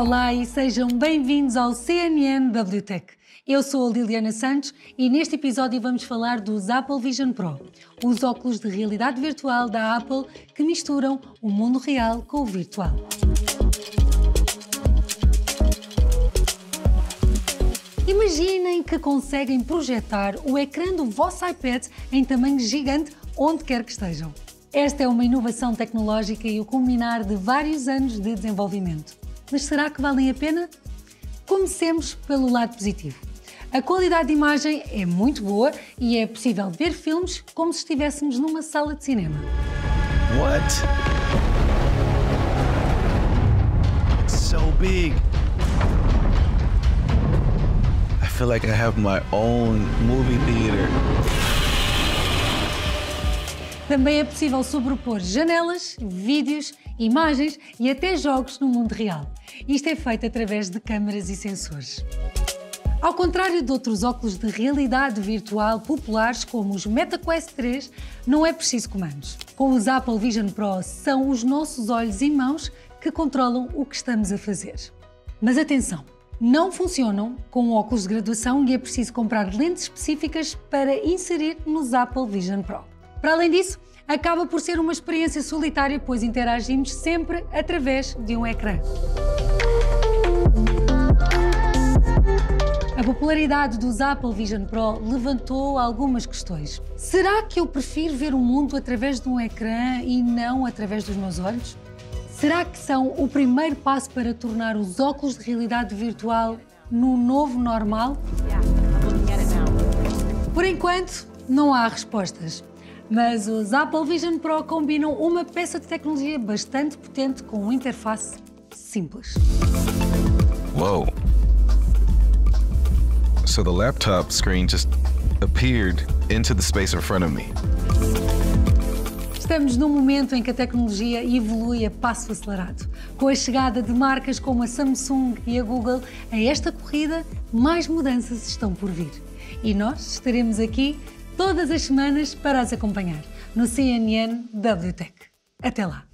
Olá e sejam bem-vindos ao CNN WTech. Eu sou a Liliana Santos e neste episódio vamos falar dos Apple Vision Pro, os óculos de realidade virtual da Apple que misturam o mundo real com o virtual. Imaginem que conseguem projetar o ecrã do vosso iPad em tamanho gigante onde quer que estejam. Esta é uma inovação tecnológica e o culminar de vários anos de desenvolvimento. Mas será que valem a pena? Comecemos pelo lado positivo. A qualidade de imagem é muito boa e é possível ver filmes como se estivéssemos numa sala de cinema. What? It's so big. I feel like I have my own movie theater. Também é possível sobrepor janelas, vídeos, imagens e até jogos no mundo real. Isto é feito através de câmaras e sensores. Ao contrário de outros óculos de realidade virtual populares como os MetaQuest 3, não é preciso comandos. Com os Apple Vision Pro, são os nossos olhos e mãos que controlam o que estamos a fazer. Mas atenção! Não funcionam com óculos de graduação e é preciso comprar lentes específicas para inserir nos Apple Vision Pro. Para além disso, acaba por ser uma experiência solitária, pois interagimos sempre através de um ecrã. A popularidade dos Apple Vision Pro levantou algumas questões. Será que eu prefiro ver o mundo através de um ecrã e não através dos meus olhos? Será que são o primeiro passo para tornar os óculos de realidade virtual no novo normal? Por enquanto, não há respostas. Mas os Apple Vision Pro combinam uma peça de tecnologia bastante potente com uma interface simples. Whoa. So the laptop screen just appeared into the space in front of me. Estamos num momento em que a tecnologia evolui a passo acelerado. Com a chegada de marcas como a Samsung e a Google a esta corrida, mais mudanças estão por vir. E nós estaremos aqui todas as semanas para as acompanhar no CNN WTech. Até lá!